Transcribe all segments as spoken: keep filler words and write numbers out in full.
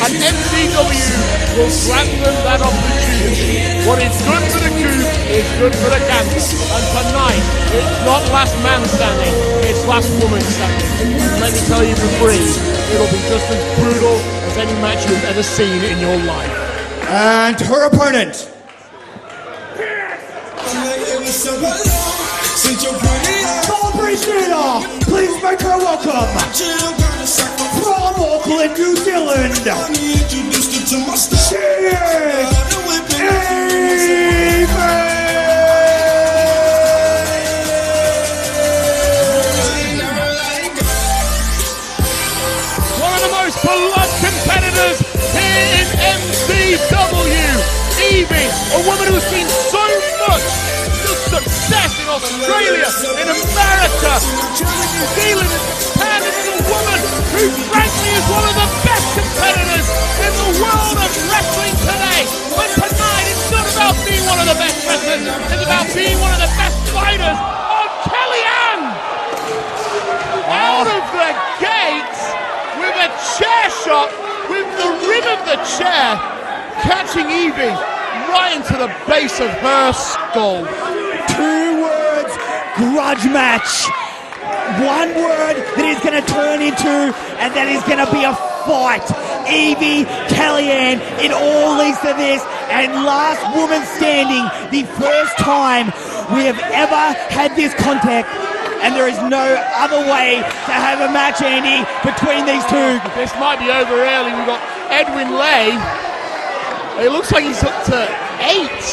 and M C W will grant them that opportunity. What is good for the coop is good for the gander. And tonight, it's not last man standing, it's last woman standing. Let me tell you for free, it'll be just as brutal as any match you've ever seen in your life. And her opponent. Please make her welcome from Auckland, New Zealand. She is Evie. One of the most beloved competitors here in M C W. Evie, a woman who's seen so much success in Australia, in America, New Zealand, and Japan. This is a woman who frankly is one of the best competitors in the world of wrestling today. But tonight it's not about being one of the best wrestlers, it's about being one of the best fighters. Oh, Kellyanne! Out of the gates with a chair shot, with the rim of the chair, catching Evie right into the base of her skull. Two words, grudge match. One word that is going to turn into, and that is going to be a fight. Evie, Kellyanne, it all leads to this. And last woman standing, the first time we have ever had this contact. And there is no other way to have a match, Andy, between these two. This might be over early. We've got Edwin Lay. It looks like he's up to eight.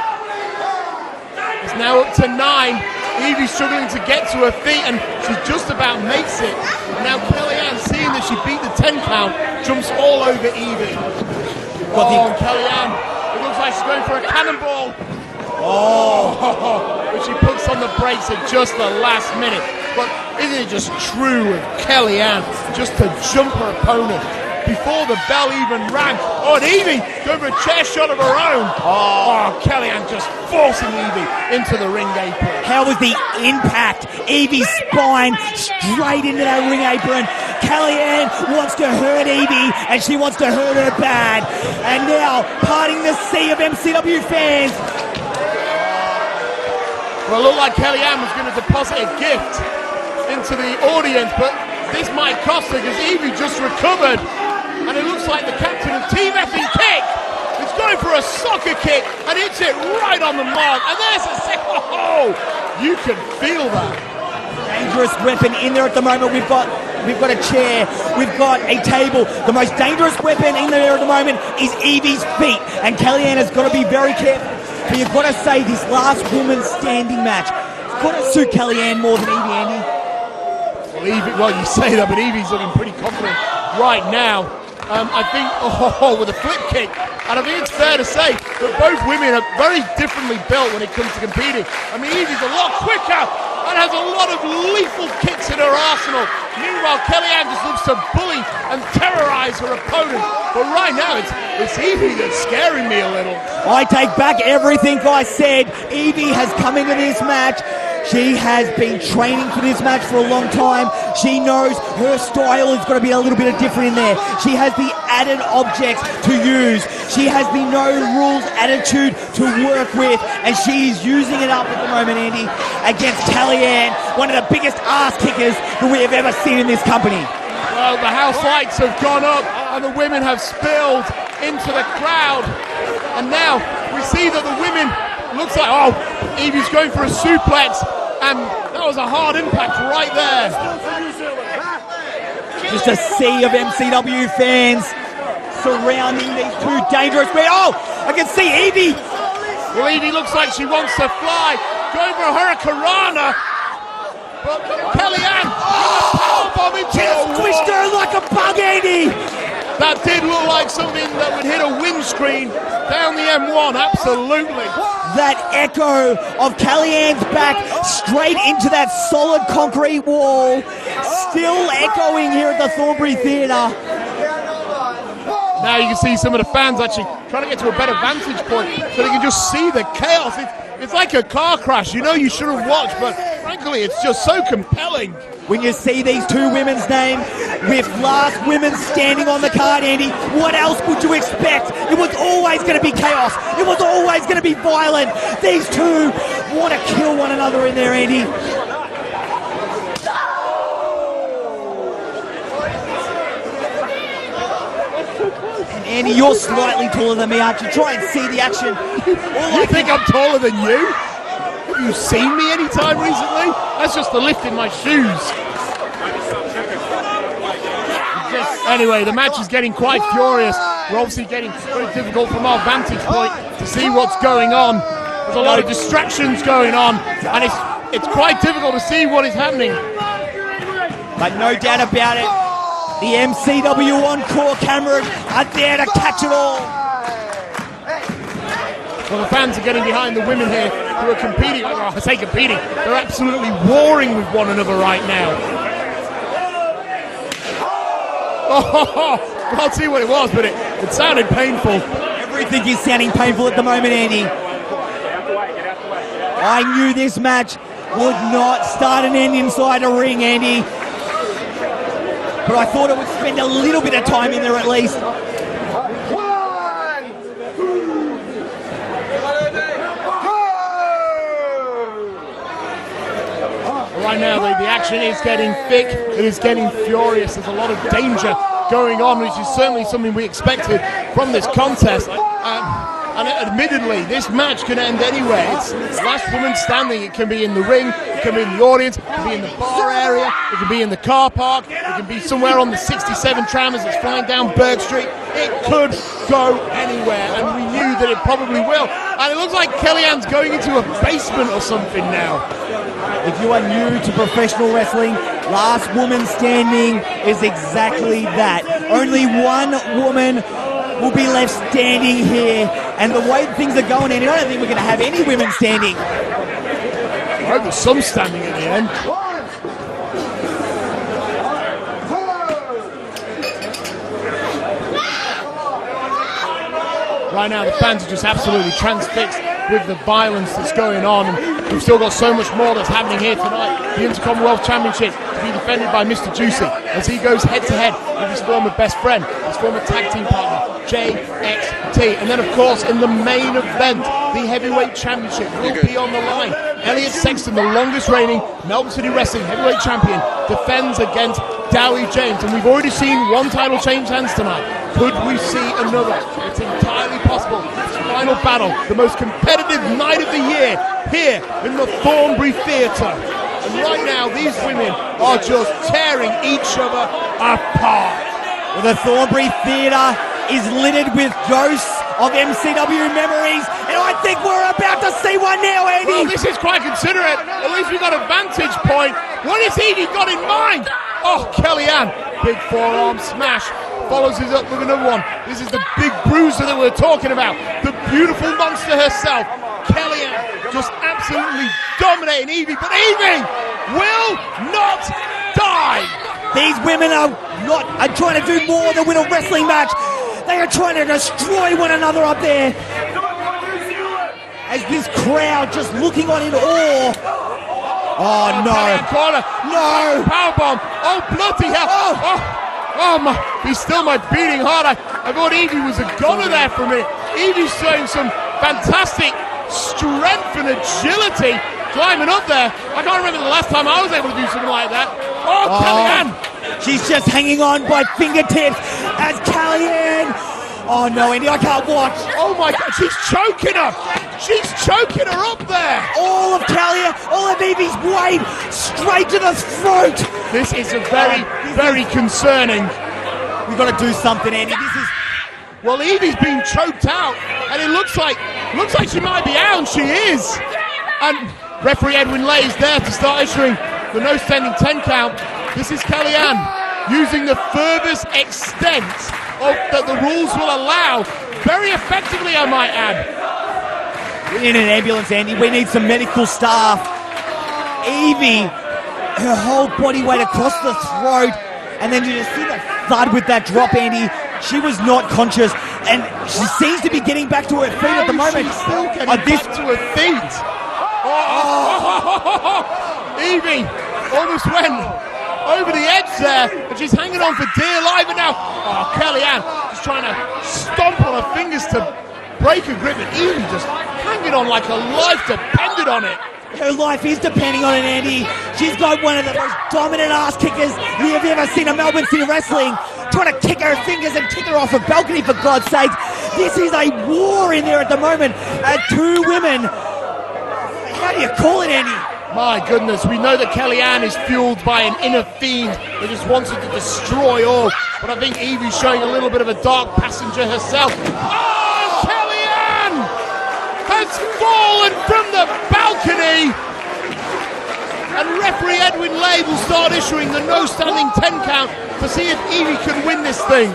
It's now up to nine. Evie's struggling to get to her feet, and she just about makes it. Now Kellyanne, seeing that she beat the ten count, jumps all over Evie. Oh, and Kellyanne, it looks like she's going for a cannonball. Oh, but she puts on the brakes at just the last minute. But isn't it just true of Kellyanne just to jump her opponent before the bell even rang? Oh, and Evie going for a chair shot of her own. Oh, Kellyanne just forcing Evie into the ring apron. How was the impact? Evie's spine straight into that ring apron. Kellyanne wants to hurt Evie, and she wants to hurt her bad. And now, parting the sea of M C W fans. Well, it looked like Kellyanne was going to deposit a gift into the audience, but this might cost her because Evie just recovered. And it looks like the captain of Team Effing Kick is going for a soccer kick and hits it right on the mark. And there's a second. Oh, you can feel that. Dangerous weapon in there at the moment. We've got we've got a chair, we've got a table. The most dangerous weapon in there at the moment is Evie's feet. And Kellyanne has got to be very careful. But you've got to say this last woman standing match, it's got to suit Kellyanne more than Evie, Andy. Well, Evie, well, you say that, but Evie's looking pretty confident right now. Um, I think, oh, with a flip kick, and I think it's fair to say that both women are very differently built when it comes to competing. I mean, Evie's a lot quicker and has a lot of lethal kicks in her arsenal. Meanwhile, Kellyanne just looks to bully and terrorize her opponent. But right now, it's, it's Evie that's scaring me a little. I take back everything I said. Evie has come into this match. She has been training for this match for a long time. She knows her style is going to be a little bit different in there. She has the added objects to use. She has the no rules attitude to work with, and she is using it up at the moment, Andy, against Kellyanne, one of the biggest ass kickers that we have ever seen in this company. Well, the house lights have gone up and the women have spilled into the crowd. And now we see that the women, looks like, oh, Evie's going for a suplex, and that was a hard impact right there. Just a sea of M C W fans surrounding these two dangerous men. Oh, I can see Evie. Well, Evie looks like she wants to fly, going for a hurricanrana. But Kellyanne, oh, powerbomb into just squished her like a bug, Andy. That did look like something that would hit a windscreen down the M one, absolutely. That echo of Kellyanne's back straight into that solid concrete wall, still echoing here at the Thornbury Theatre. Now you can see some of the fans actually trying to get to a better vantage point so they can just see the chaos. It's, it's like a car crash. You know you should have watched, but frankly, it's just so compelling. when you see these two women's names with last women standing on the card, Andy, what else would you expect? It was always going to be chaos. It was always going to be violent. These two want to kill one another in there, Andy. And Andy, you're slightly taller than me, aren't you? Try and see the action. All I think I'm taller than you? Have you seen me any time recently? That's just the lift in my shoes. Anyway, the match is getting quite furious. We're obviously getting very difficult from our vantage point to see what's going on. There's a lot of distractions going on, and it's it's quite difficult to see what is happening. But no doubt about it, the M C W Encore cameras are there to catch it all. Well, the fans are getting behind the women here who are competing. Oh, I say competing. They're absolutely warring with one another right now. Oh, can't see what it was, but it, it sounded painful. Everything is sounding painful at the moment, Andy. I knew this match would not start and end inside a ring, Andy. But I thought it would spend a little bit of time in there at least. Right now, the, the action is getting thick, it is getting furious, there's a lot of danger going on, which is certainly something we expected from this contest. Um, and admittedly, this match can end anywhere. It's last woman standing. It can be in the ring, it can be in the audience, it can be in the bar area, it can be in the car park, it can be somewhere on the sixty-seven tram as it's flying down Bird Street. It could go anywhere, and we knew that it probably will. And it looks like Kellyanne's going into a basement or something now. If you are new to professional wrestling, last woman standing is exactly that. Only one woman will be left standing here. And the way things are going, Andy, I don't think we're going to have any women standing. I hope there's some standing at the end. Right now, the fans are just absolutely transfixed with the violence that's going on. And we've still got so much more that's happening here tonight. The Intercommonwealth Championship to be defended by Mister Juicy as he goes head-to-head with his former best friend, his former tag team partner, J X T. And then, of course, in the main event, the Heavyweight Championship will be on the line. Elliot Sexton, the longest reigning Melbourne City Wrestling Heavyweight Champion, defends against Dowie James. And we've already seen one title change hands tonight. Could we see another? It's entirely possible. It's the final battle, the most competitive night of the year, here in the Thornbury Theatre. And right now, these women are just tearing each other apart. Well, the Thornbury Theatre is littered with ghosts of M C W memories, and I think we're about to see one now, Andy. Well, this is quite considerate. At least we got a vantage point. What has Evie got in mind? Oh, Kellyanne, big forearm smash. Follows us up with another one. This is the big bruiser that we're talking about. The beautiful monster herself. Kellyanne just absolutely dominating Evie. But Evie will not die. These women are not are trying to do more than win a wrestling match. They are trying to destroy one another up there. As this crowd just looking on in awe. Oh, no. Corner. No. Powerbomb. Oh, bloody hell. Oh, oh. Oh, my, he's still my beating heart. I, I thought Evie was a goner there for a minute. Evie's showing some fantastic strength and agility climbing up there. I can't remember the last time I was able to do something like that. Oh, oh Kellyanne. She's just hanging on by fingertips as Kellyanne. Oh, no, Andy, I can't watch. Oh, my God, she's choking her. She's choking her up there. All of Kellyanne, all of Evie's weight straight to the throat. This is a very, very concerning. We've got to do something, Andy. This is. Well, Evie's been choked out, and it looks like looks like she might be out, and she is. And referee Edwin Lay is there to start issuing the no standing ten count. This is Kellyanne using the furthest extent of that the rules will allow, very effectively, I might add. We need an ambulance, Andy. We need some medical staff. Evie, her whole body weight across the throat, and then you just see that thud with that drop, Andy. She was not conscious, and she seems to be getting back to her feet at the moment. She's still getting uh, this... back to her feet. Oh, oh, oh, oh, oh, oh. Evie almost went over the edge there, and she's hanging on for dear life. And now, oh, Kellyanne just trying to stomp on her fingers to break her grip, and Evie just hanging on like her life depended on it. Her life is depending on it, Andy. She's got one of the most dominant ass kickers you have ever seen in Melbourne City Wrestling. Trying to kick her fingers and kick her off a balcony, for God's sake. This is a war in there at the moment. Uh, two women. How do you call it, Andy? My goodness, we know that Kellyanne is fueled by an inner fiend that just wants her to destroy all. But I think Evie's showing a little bit of a dark passenger herself. Oh, Kellyanne has fallen from the balcony. And referee Edwin Lay will start issuing the no standing ten count to see if Evie can win this thing.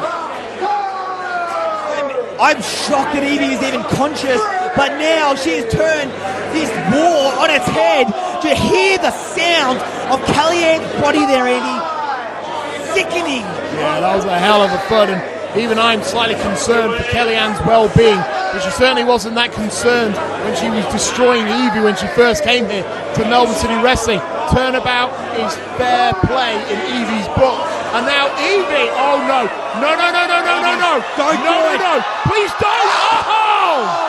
I'm, I'm shocked that Evie is even conscious, but now she has turned this war on its head. To hear the sound of Kellyanne's body there, Andy. Sickening. Yeah, that was a hell of a thud, and even I'm slightly concerned for Kellyanne's well-being, but she certainly wasn't that concerned when she was destroying Evie when she first came here to Melbourne City Wrestling. Turnabout is fair play in Evie's book. And now Evie, oh no, no, no, no, no, no, no, no, don't no, do no, it. no, please don't, oh!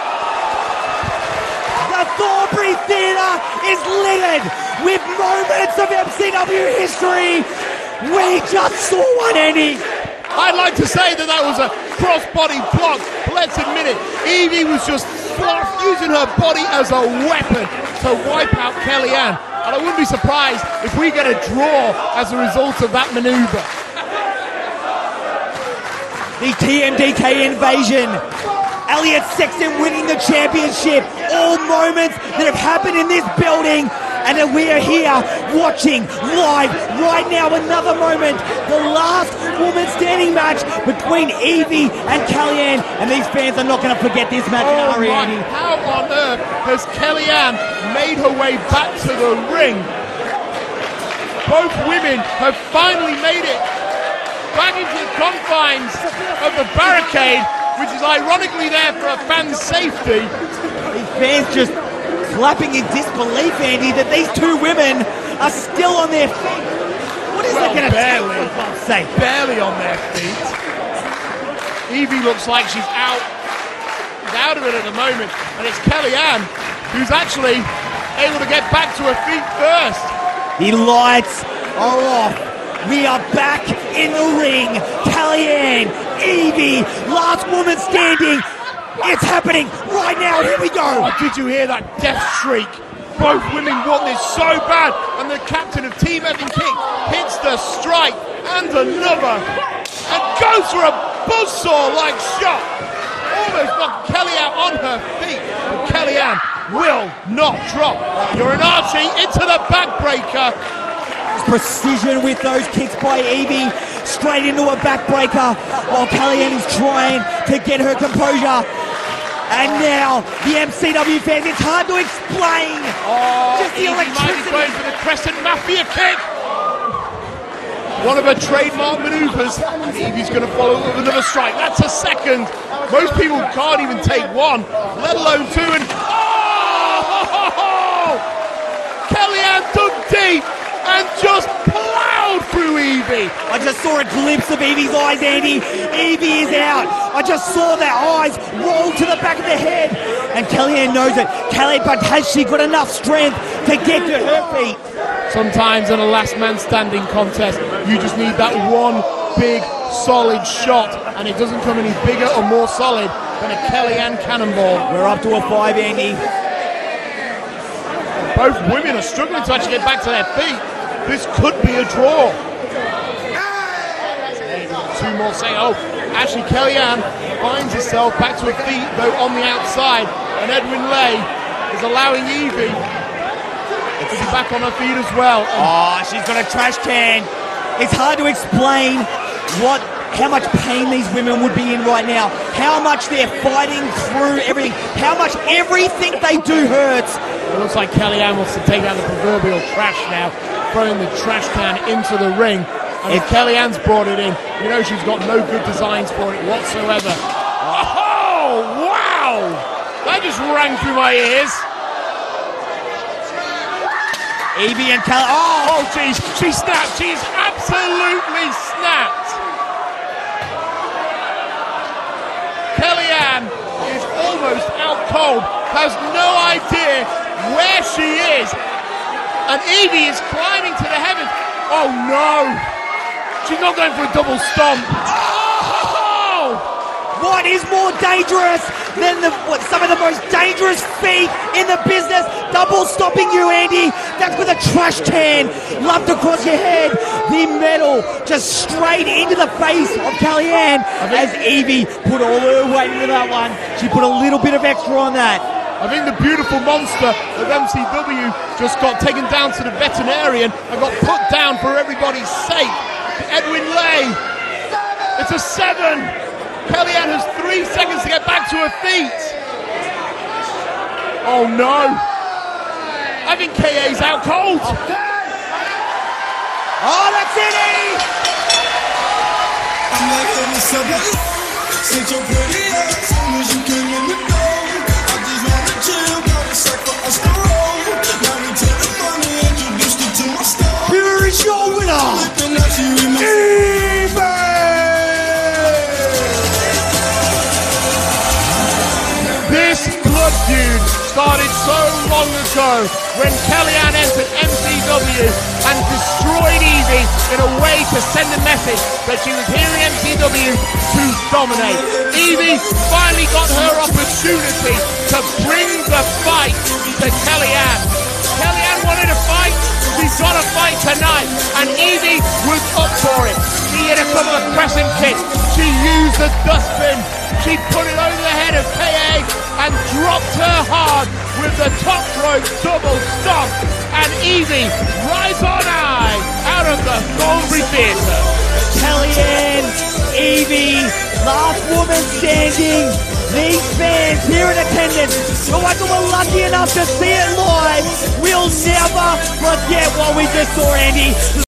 The Thornbury Theatre is littered with moments of M C W history. We just saw one, Andy. I'd like to say that that was a cross-body block, but let's admit it, Evie was just using her body as a weapon to wipe out Kellyanne. And I wouldn't be surprised if we get a draw as a result of that maneuver. The T M D K invasion. Elliot Sexton winning the championship. All moments that have happened in this building, and that we are here watching live right now. Another moment, the last woman standing match between Evie and Kellyanne, and these fans are not going to forget this match in a Oh hurry, my, Andy. how on earth has Kellyanne made her way back to the ring? Both women have finally made it back into the confines of the barricade, which is ironically there for a fan's safety. These fans just clapping in disbelief, Andy, that these two women are still on their feet. What is Well, that going to take, barely. for God's sake? Barely on their feet. Evie looks like she's out, she's out of it at the moment, and it's Kellyanne who's actually able to get back to her feet first. The lights are off. We are back in the ring. Kellyanne, Evie, last woman standing. It's happening right now. Here we go. Oh, did you hear that death shriek? Both women want this so bad, and the captain of Team Evan King hits the strike and another, and goes for a buzzsaw-like shot. Almost knocked Kellyanne on her feet, but Kellyanne will not drop. You're an Archie into the backbreaker. Precision with those kicks by Evie, straight into a backbreaker, while Kellyanne is trying to get her composure. And now the M C W fans, it's hard to explain. Oh, Just the Evie might be electricity. going for the Crescent Mafia kick. One of her trademark maneuvers, and Evie's going to follow up with another strike. That's a second. Most people can't even take one, let alone two. And oh, Kellyanne dug deep and just plowed through Evie. I just saw a glimpse of Evie's eyes, Andy. Evie is out. I just saw their eyes roll to the back of the head. And Kellyanne knows it. Kellyanne, but has she got enough strength to get to her feet? Sometimes in a last man standing contest, you just need that one big, solid shot. And it doesn't come any bigger or more solid than a Kellyanne cannonball. We're up to a five, Andy. Both women are struggling to actually get back to their feet. This could be a draw. Two more say, oh, actually Kellyanne finds herself back to her feet, though on the outside, and Edwin Lay is allowing Evie to be back on her feet as well. And Oh, she's got a trash can. It's hard to explain what, how much pain these women would be in right now. How much they're fighting through everything. How much everything they do hurts. it looks like Kellyanne wants to take out the proverbial trash now, throwing the trash can into the ring. And if Kellyanne's brought it in, you know she's got no good designs for it whatsoever. Oh, wow! That just rang through my ears. Evie and Kellyanne. Oh, oh geez, she snapped. She's absolutely snapped. Kellyanne is almost out cold, has no idea where she is. And Evie is climbing to the heavens. Oh no! She's not going for a double stomp. Oh! What is more dangerous than the what, some of the most dangerous feat in the business? Double stomping you, Andy. That's with a trash can lumped across your head. The metal just straight into the face of Kellyanne as Evie put all her weight into that one. She put a little bit of extra on that. I think the beautiful monster of M C W just got taken down to the veterinarian and got put down for everybody's sake. Edwin Lay. It's a seven. Kellyanne has three seconds to get back to her feet. Oh no. I think K A's out cold. Oh, that's it, Eddie. I'm like, hey, what's up, buddy? Since you're pretty as soon as you came in the door, I just wanna chill, got a sack for us to roll. Now we take the fun and introduced you to my style. Here is your winner, Evie! This blood feud started so long ago when Kellyanne entered M C W and destroyed Evie in a way to send a message that she was here in M C W to dominate. Evie finally got her opportunity to bring the fight to Kellyanne. Kellyanne wanted a fight, she's got a fight tonight, and Evie was up for it. She hit a couple of crescent kicks, she used the dustbin, she put it over the head of K A and dropped her hard with the top rope double stomp, and Evie rides on high out of the Thornbury Theatre. Kellyanne, Evie, last woman standing. These fans here in attendance, the ones that were lucky enough to see it live, will never forget what we just saw, Andy.